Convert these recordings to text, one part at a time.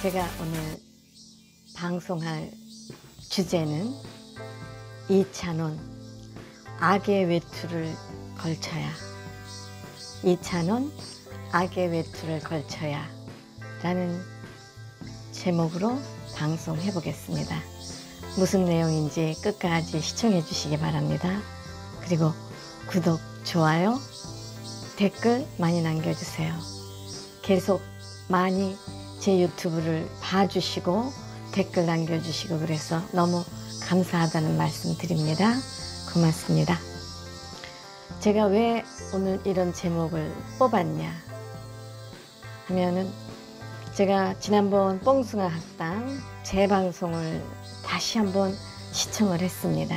제가 오늘 방송할 주제는 이찬원 악의 외투를 걸쳐야, 이찬원 악의 외투를 걸쳐야 라는 제목으로 방송해 보겠습니다. 무슨 내용인지 끝까지 시청해 주시기 바랍니다. 그리고 구독, 좋아요, 댓글 많이 남겨주세요. 계속 많이 제 유튜브를 봐주시고 댓글 남겨주시고 그래서 너무 감사하다는 말씀 드립니다. 고맙습니다. 제가 왜 오늘 이런 제목을 뽑았냐 하면은, 제가 지난번 뽕숭아 학당 재방송을 다시 한번 시청을 했습니다.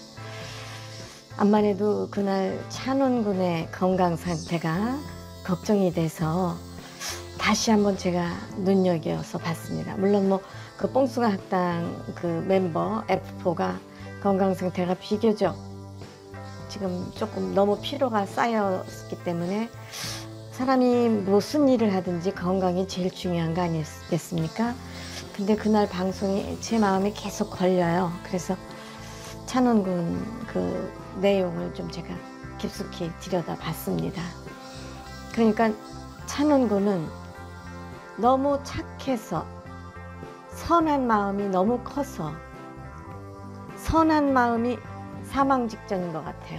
암만 해도 그날 찬원 군의 건강 상태가 걱정이 돼서 다시 한번 제가 눈여겨서 봤습니다. 물론 그 뽕숭아 학당 그 멤버 F4가 건강 상태가 비교적 지금 조금 너무 피로가 쌓였기 때문에, 사람이 무슨 일을 하든지 건강이 제일 중요한 거 아니겠습니까? 근데 그날 방송이 제 마음에 계속 걸려요. 그래서 찬원 군 그 내용을 좀 제가 깊숙이 들여다봤습니다. 그러니까 찬원 군은 너무 착해서, 선한 마음이 너무 커서 선한 마음이 사망 직전인 것 같아요.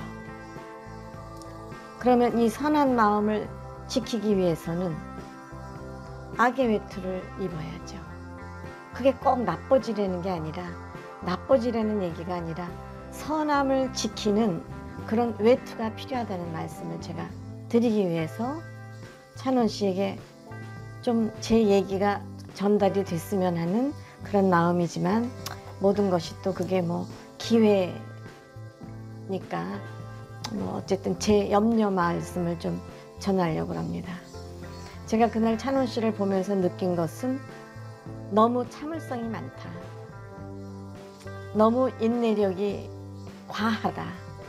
그러면 이 선한 마음을 지키기 위해서는 악의 외투를 입어야죠. 그게 꼭 나빠지려는 게 아니라, 나빠지려는 얘기가 아니라 선함을 지키는 그런 외투가 필요하다는 말씀을 제가 드리기 위해서 찬원 씨에게 좀 제 얘기가 전달이 됐으면 하는 그런 마음이지만, 모든 것이 또 그게 기회니까 어쨌든 제 염려 말씀을 좀 전하려고 합니다. 제가 그날 찬원 씨를 보면서 느낀 것은 너무 참을성이 많다, 너무 인내력이 과하다,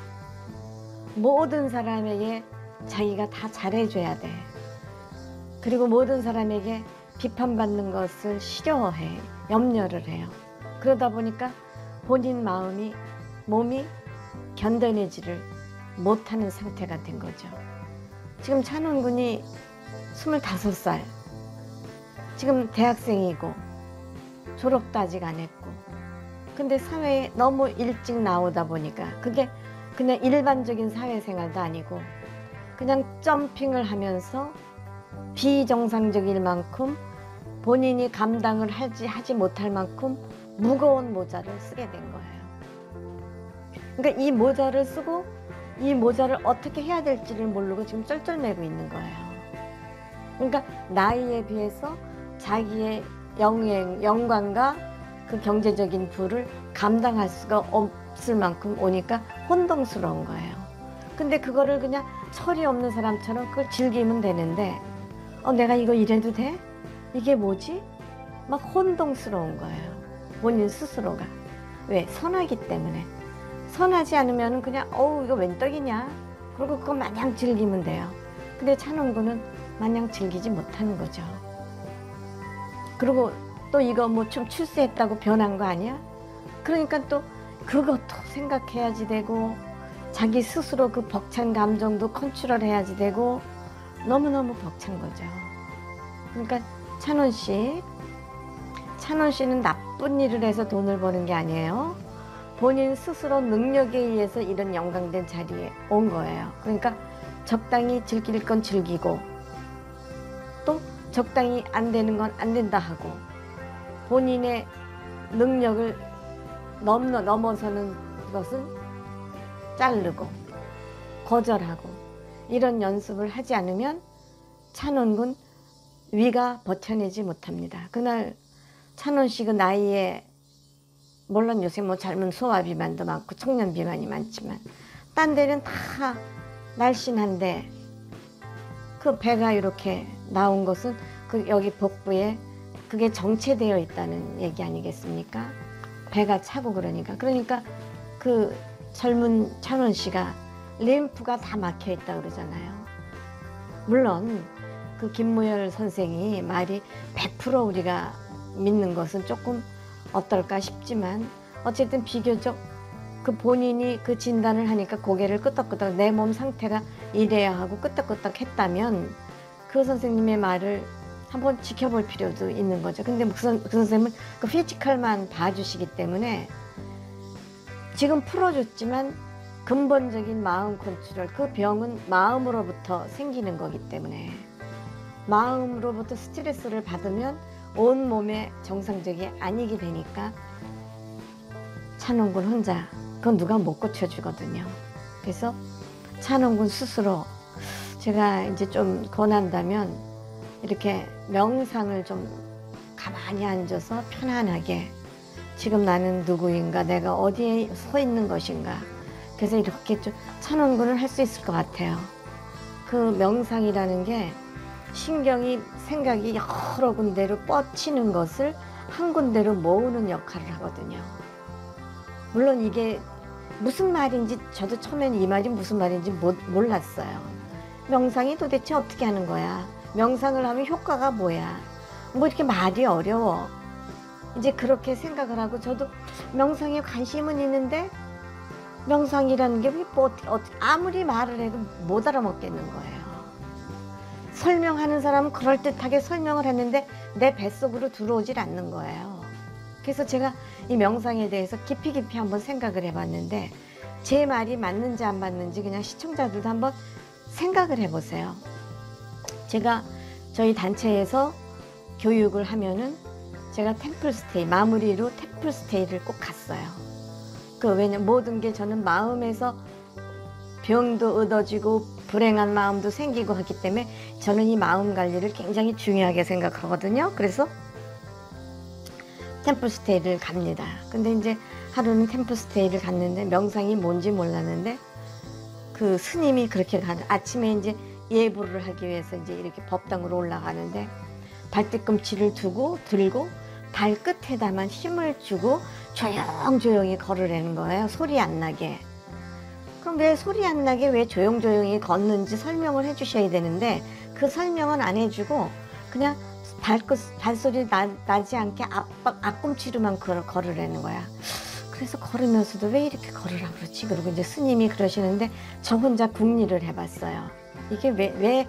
모든 사람에게 자기가 다 잘해줘야 돼, 그리고 모든 사람에게 비판받는 것을 싫어해, 염려를 해요. 그러다 보니까 본인 몸이 견뎌내지를 못하는 상태가 된 거죠. 지금 찬원 군이 25살, 지금 대학생이고 졸업도 아직 안 했고, 근데 사회에 너무 일찍 나오다 보니까 그게 그냥 일반적인 사회생활도 아니고 그냥 점핑을 하면서 비정상적일 만큼 본인이 감당을 하지 못할 만큼 무거운 모자를 쓰게 된 거예요. 그러니까 이 모자를 쓰고 이 모자를 어떻게 해야 될지를 모르고 지금 쩔쩔매고 있는 거예요. 그러니까 나이에 비해서 자기의 영광과 그 경제적인 부를 감당할 수가 없을 만큼 오니까 혼동스러운 거예요. 근데 그거를 그냥 철이 없는 사람처럼 그걸 즐기면 되는데, 내가 이거 이래도 돼? 이게 뭐지? 막 혼동스러운 거예요, 본인 스스로가. 왜? 선하기 때문에. 선하지 않으면 그냥 이거 웬 떡이냐, 그리고 그거 마냥 즐기면 돼요. 근데 찬원 군은 마냥 즐기지 못하는 거죠. 그리고 또 이거 좀 출세했다고 변한 거 아니야? 그러니까 또 그것도 생각해야지 되고, 자기 스스로 그 벅찬 감정도 컨트롤 해야지 되고, 너무너무 벅찬 거죠. 그러니까 찬원 씨는 나쁜 일을 해서 돈을 버는 게 아니에요. 본인 스스로 능력에 의해서 이런 영광된 자리에 온 거예요. 그러니까 적당히 즐길 건 즐기고, 또 적당히 안 되는 건 안 된다 하고, 본인의 능력을 넘어서는 것은 자르고 거절하고, 이런 연습을 하지 않으면 찬원 군 위가 버텨내지 못합니다. 그날 찬원 씨 그 나이에, 물론 요새 젊은 소아 비만도 많고 청년 비만이 많지만 딴 데는 다 날씬한데, 그 배가 이렇게 나온 것은 그 여기 복부에 그게 정체되어 있다는 얘기 아니겠습니까? 배가 차고 그러니까 그 젊은 찬원 씨가 림프가 다 막혀 있다 그러잖아요. 물론 그 김무열 선생이 말이 100% 우리가 믿는 것은 조금 어떨까 싶지만 어쨌든 비교적 그 본인이 그 진단을 하니까 고개를 끄덕끄덕 내 몸 상태가 이래야 하고 끄덕끄덕 했다면 그 선생님의 말을 한번 지켜볼 필요도 있는 거죠. 근데 그 선생님은 그 피지컬만 봐주시기 때문에 지금 풀어줬지만 근본적인 마음 컨트롤, 그 병은 마음으로부터 생기는 거기 때문에 마음으로부터 스트레스를 받으면 온 몸에 정상적이 아니게 되니까 찬원군 혼자 그건 누가 못 고쳐주거든요. 그래서 찬원군 스스로 제가 이제 좀 권한다면 이렇게 명상을 좀 가만히 앉아서 편안하게 지금 나는 누구인가, 내가 어디에 서 있는 것인가, 그래서 이렇게 좀 찬원군을 할 수 있을 것 같아요. 그 명상이라는 게 신경이 생각이 여러 군데로 뻗치는 것을 한 군데로 모으는 역할을 하거든요. 물론 이게 무슨 말인지 저도 처음에는 이 말이 무슨 말인지 몰랐어요. 명상이 도대체 어떻게 하는 거야? 명상을 하면 효과가 뭐야? 뭐 이렇게 말이 어려워. 이제 그렇게 생각을 하고 저도 명상에 관심은 있는데 명상이라는 게 뭐 아무리 말을 해도 못 알아먹겠는 거예요. 설명하는 사람은 그럴듯하게 설명을 했는데 내 뱃속으로 들어오질 않는 거예요. 그래서 제가 이 명상에 대해서 깊이 한번 생각을 해봤는데 제 말이 맞는지 안 맞는지 그냥 시청자들도 한번 생각을 해보세요. 제가 저희 단체에서 교육을 하면은 제가 템플스테이, 마무리로 템플스테이를 꼭 갔어요. 왜냐면 모든 게 저는 마음에서 병도 얻어지고 불행한 마음도 생기고 하기 때문에 저는 이 마음 관리를 굉장히 중요하게 생각하거든요. 그래서 템플스테이를 갑니다. 근데 이제 하루는 템플스테이를 갔는데 명상이 뭔지 몰랐는데 그 스님이 그렇게 아침에 이제 예불을 하기 위해서 이제 이렇게 법당으로 올라가는데 발뒤꿈치를 들고 발끝에다만 힘을 주고 조용조용히 걸으라는 거예요. 소리 안 나게. 그럼 왜 소리 안 나게 왜 조용조용히 걷는지 설명을 해주셔야 되는데 그 설명은 안 해주고 그냥 발소리 나지 않게 앞꿈치로만 걸으라는 거야. 그래서 걸으면서도 왜 이렇게 걸으라 그러지? 그리고 이제 스님이 그러시는데 저 혼자 궁리를 해봤어요. 이게 왜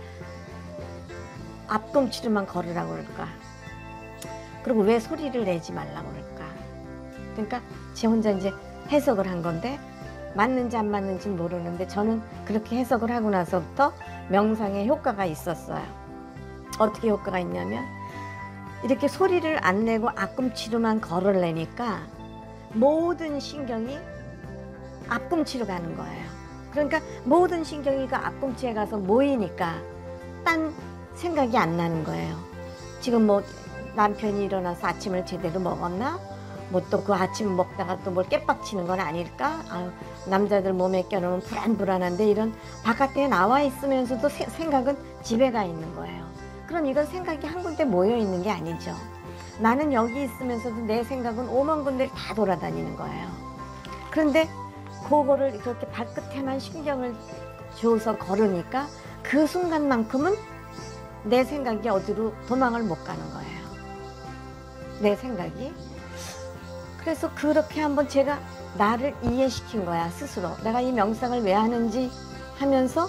앞꿈치로만 걸으라고 그럴까? 그리고 왜 소리를 내지 말라고 그럴까? 그러니까 제 혼자 이제 해석을 한 건데 맞는지 안 맞는지 모르는데 저는 그렇게 해석을 하고 나서부터 명상에 효과가 있었어요. 어떻게 효과가 있냐면 이렇게 소리를 안 내고 앞꿈치로만 걸으려니까 모든 신경이 앞꿈치로 가는 거예요. 그러니까 모든 신경이 그 앞꿈치에 가서 모이니까 딴 생각이 안 나는 거예요. 지금 뭐 남편이 일어나서 아침을 제대로 먹었나? 뭐 또 그 아침 먹다가 또 뭘 깨빡치는 건 아닐까? 아유, 남자들 몸에 껴놓으면 불안한데 이런 바깥에 나와 있으면서도 생각은 집에 가 있는 거예요. 그럼 이건 생각이 한 군데 모여 있는 게 아니죠. 나는 여기 있으면서도 내 생각은 오만 군데를 다 돌아다니는 거예요. 그런데 그거를 그렇게 발끝에만 신경을 줘서 걸으니까 그 순간만큼은 내 생각이 어디로 도망을 못 가는 거예요. 내 생각이. 그래서 그렇게 한번 제가 나를 이해시킨 거야, 스스로. 내가 이 명상을 왜 하는지 하면서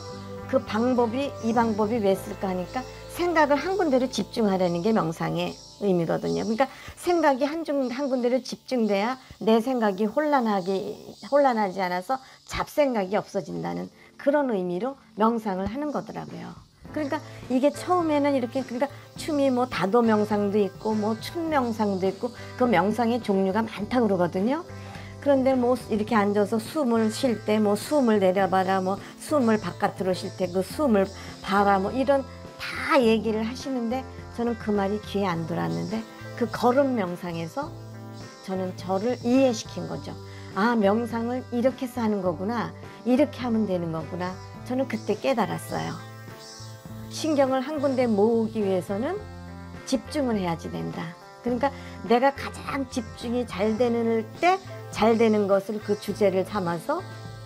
이 방법이 왜 쓸까 하니까 생각을 한 군데로 집중하려는 게 명상의 의미거든요. 그러니까 생각이 한 군데로 집중돼야 내 생각이 혼란하지 않아서 잡생각이 없어진다는 그런 의미로 명상을 하는 거더라고요. 그러니까 이게 처음에는 이렇게 그러니까 춤이 뭐 다도 명상도 있고 뭐 춤 명상도 있고 그 명상의 종류가 많다고 그러거든요. 그런데 뭐 이렇게 앉아서 숨을 쉴 때 뭐 숨을 내려봐라, 뭐 숨을 바깥으로 쉴 때 그 숨을 봐라, 뭐 이런 다 얘기를 하시는데 저는 그 말이 귀에 안 들어왔는데 그 걸음 명상에서 저는 저를 이해시킨 거죠. 아, 명상을 이렇게 해서 하는 거구나, 이렇게 하면 되는 거구나. 저는 그때 깨달았어요. 신경을 한 군데 모으기 위해서는 집중을 해야지 된다. 그러니까 내가 가장 집중이 잘 되는 것을 그 주제를 삼아서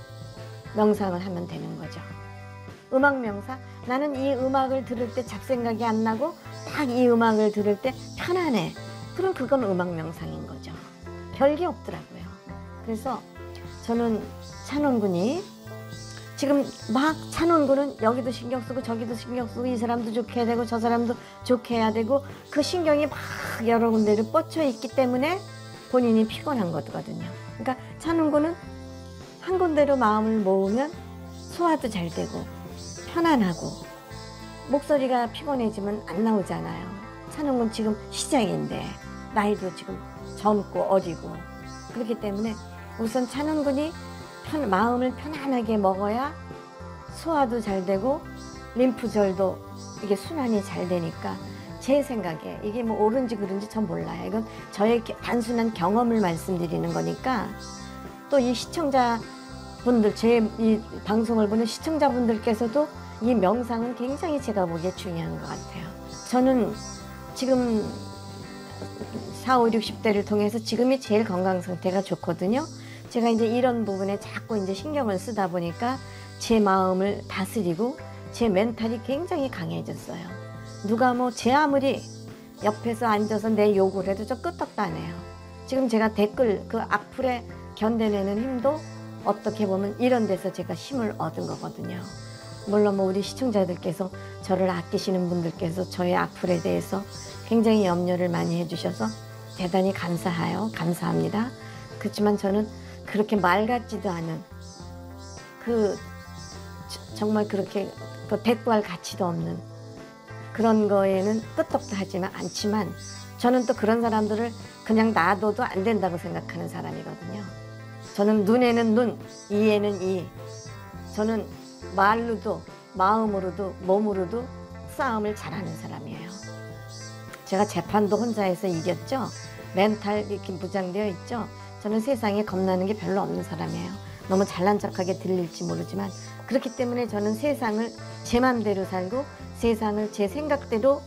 명상을 하면 되는 거죠. 음악 명상, 나는 이 음악을 들을 때 잡생각이 안 나고 딱 이 음악을 들을 때 편안해. 그럼 그건 음악 명상인 거죠. 별게 없더라고요. 그래서 저는 찬원군이 지금 막 찬원군은 여기도 신경 쓰고 저기도 신경 쓰고 이 사람도 좋게 해야 되고 저 사람도 좋게 해야 되고 그 신경이 막 여러 군데를 뻗쳐 있기 때문에 본인이 피곤한 거거든요. 그러니까 찬원군은 한 군데로 마음을 모으면 소화도 잘 되고 편안하고 목소리가 피곤해지면 안 나오잖아요. 찬원군 지금 시작인데 나이도 지금 젊고 어리고 그렇기 때문에 우선 찬원군이 마음을 편안하게 먹어야 소화도 잘 되고 림프절도 이게 순환이 잘 되니까 제 생각에 이게 뭐 옳은지 그른지 전 몰라요. 이건 저의 단순한 경험을 말씀드리는 거니까 또 이 시청자분들 제 이 방송을 보는 시청자분들께서도 이 명상은 굉장히 제가 보기에 중요한 것 같아요. 저는 지금 40, 60대를 통해서 지금이 제일 건강 상태가 좋거든요. 제가 이제 이런 부분에 자꾸 이제 신경을 쓰다 보니까 제 마음을 다스리고 제 멘탈이 굉장히 강해졌어요. 누가 뭐 제 아무리 옆에서 앉아서 내 욕을 해도 저 끄떡도 안 해요. 지금 제가 댓글 그 악플에 견뎌내는 힘도 어떻게 보면 이런 데서 제가 힘을 얻은 거거든요. 물론 뭐 우리 시청자들께서 저를 아끼시는 분들께서 저의 악플에 대해서 굉장히 염려를 많이 해주셔서 대단히 감사합니다. 그렇지만 저는 그렇게 말 같지도 않은 정말 그렇게 대꾸할 가치도 없는 그런 거에는 끄떡도 하지만 않지만 저는 또 그런 사람들을 그냥 놔둬도 안 된다고 생각하는 사람이거든요. 저는 눈에는 눈, 이에는 이. 저는 말로도 마음으로도 몸으로도 싸움을 잘하는 사람이에요. 제가 재판도 혼자 해서 이겼죠. 멘탈 이렇게 무장되어 있죠. 저는 세상에 겁나는 게 별로 없는 사람이에요. 너무 잘난 척하게 들릴지 모르지만 그렇기 때문에 저는 세상을 제 맘대로 살고 세상을 제 생각대로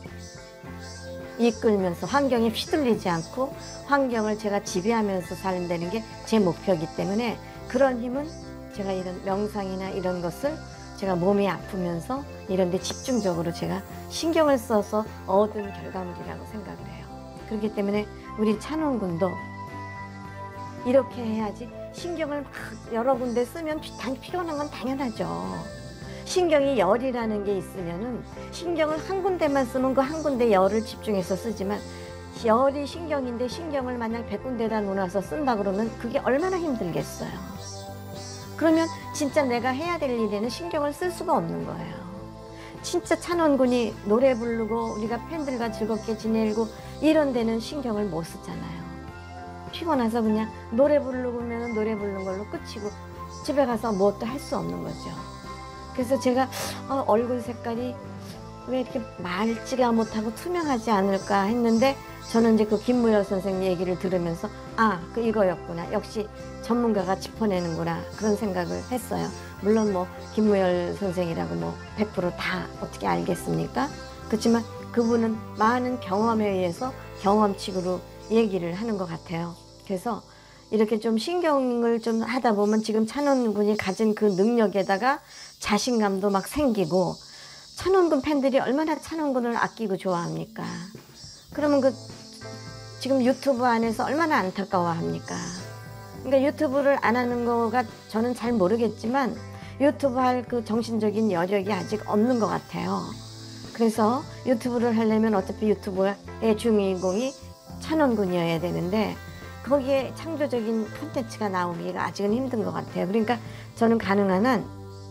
이끌면서 환경에 휘둘리지 않고 환경을 제가 지배하면서 살다는 게 제 목표이기 때문에 그런 힘은 제가 이런 명상이나 이런 것을 제가 몸이 아프면서 이런 데 집중적으로 제가 신경을 써서 얻은 결과물이라고 생각을 해요. 그렇기 때문에 우리 찬원군도 이렇게 해야지 신경을 막 여러 군데 쓰면 피곤한 건 당연하죠. 신경이 열이라는 게 있으면은 신경을 한 군데만 쓰면 그 한 군데 열을 집중해서 쓰지만 열이 신경인데 신경을 만약 100군데다 놓아서 쓴다 그러면 그게 얼마나 힘들겠어요. 그러면 진짜 내가 해야 될 일에는 신경을 쓸 수가 없는 거예요. 진짜 찬원군이 노래 부르고 우리가 팬들과 즐겁게 지내고 이런 데는 신경을 못 쓰잖아요. 피곤해서 그냥 노래 부르면 노래 부르는 걸로 끝이고 집에 가서 무엇도 할 수 없는 거죠. 그래서 제가 얼굴 색깔이 왜 이렇게 맑지가 못하고 투명하지 않을까 했는데 저는 이제 그 김무열 선생님 얘기를 들으면서 그 이거였구나. 역시 전문가가 짚어내는구나. 그런 생각을 했어요. 물론 뭐 김무열 선생이라고 뭐 100% 다 어떻게 알겠습니까? 그렇지만 그분은 많은 경험에 의해서 경험칙으로 얘기를 하는 것 같아요. 그래서 이렇게 좀 신경을 좀 하다 보면 지금 찬원군이 가진 그 능력에다가 자신감도 막 생기고 찬원군 팬들이 얼마나 찬원군을 아끼고 좋아합니까? 그러면 지금 유튜브 안에서 얼마나 안타까워합니까? 그러니까 유튜브를 안 하는 거가 저는 잘 모르겠지만 유튜브 할 그 정신적인 여력이 아직 없는 것 같아요. 그래서 유튜브를 하려면 어차피 유튜브의 주인공이 찬원군이어야 되는데 거기에 창조적인 콘텐츠가 나오기가 아직은 힘든 것 같아요. 그러니까 저는 가능한 한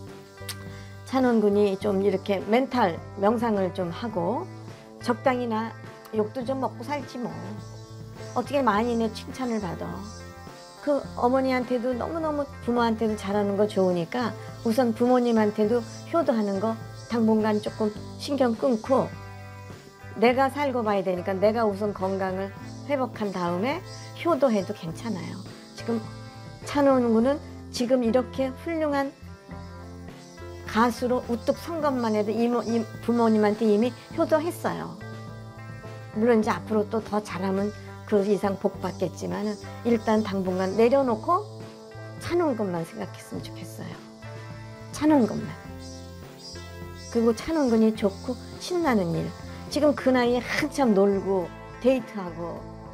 찬원군이 좀 이렇게 멘탈 명상을 좀 하고 적당히나 욕도 좀 먹고 살지 뭐. 어떻게 많이 내 칭찬을 받아. 그 어머니한테도 너무너무 부모한테도 잘하는 거 좋으니까 우선 부모님한테도 효도하는 거 당분간 조금 신경 끊고 내가 살고 봐야 되니까 내가 우선 건강을 회복한 다음에 효도해도 괜찮아요. 지금 찬원군은 지금 이렇게 훌륭한 가수로 우뚝 선 것만 해도 부모님한테 이미 효도했어요. 물론 이제 앞으로 또 더 잘하면 그 이상 복 받겠지만 일단 당분간 내려놓고 찬원군만 생각했으면 좋겠어요. 찬원군만. 그리고 찬원군이 좋고 신나는 일. 지금 그 나이에 한참 놀고 데이트하고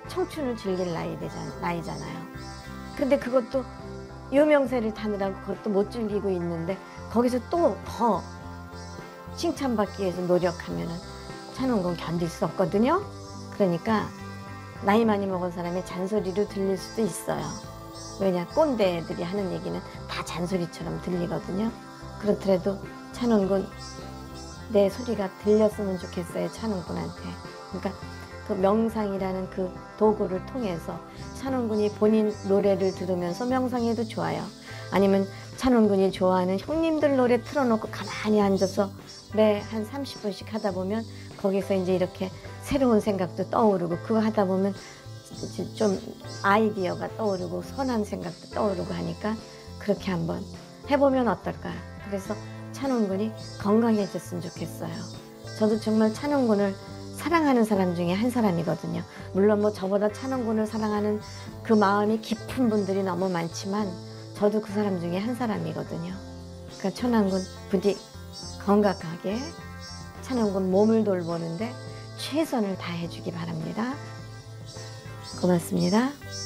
청춘을 즐길 나이잖아요. 근데 그것도 유명세를 타느라고 그것도 못 즐기고 있는데 거기서 또 더 칭찬받기 위해서 노력하면은 찬원군 견딜 수 없거든요. 그러니까 나이 많이 먹은 사람의 잔소리로 들릴 수도 있어요. 왜냐, 꼰대들이 하는 얘기는 다 잔소리처럼 들리거든요. 그렇더라도 찬원군 내 소리가 들렸으면 좋겠어요, 찬원군한테. 그러니까 그 명상이라는 그 도구를 통해서 찬원군이 본인 노래를 들으면서 명상해도 좋아요. 아니면 찬원군이 좋아하는 형님들 노래 틀어놓고 가만히 앉아서 매 한 30분씩 하다 보면 거기서 이제 이렇게 새로운 생각도 떠오르고, 그거 하다 보면 좀 아이디어가 떠오르고 선한 생각도 떠오르고 하니까 그렇게 한번 해보면 어떨까. 그래서 찬원군이 건강해졌으면 좋겠어요. 저도 정말 찬원군을 사랑하는 사람 중에 한 사람이거든요. 물론 뭐 저보다 찬원군을 사랑하는 그 마음이 깊은 분들이 너무 많지만 저도 그 사람 중에 한 사람이거든요. 그러니까 찬원군 부디 건강하게 찬원군 몸을 돌보는데 최선을 다해주기 바랍니다. 고맙습니다.